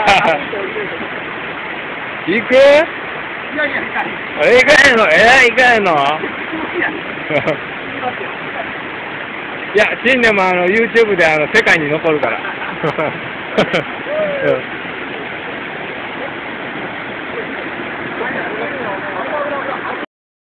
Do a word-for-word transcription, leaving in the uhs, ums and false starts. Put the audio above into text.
行く？ いやいや、行かへん。 え、行かへんの？えー、行かへんの？いや、死んでもあの YouTube であの世界に残るから。うん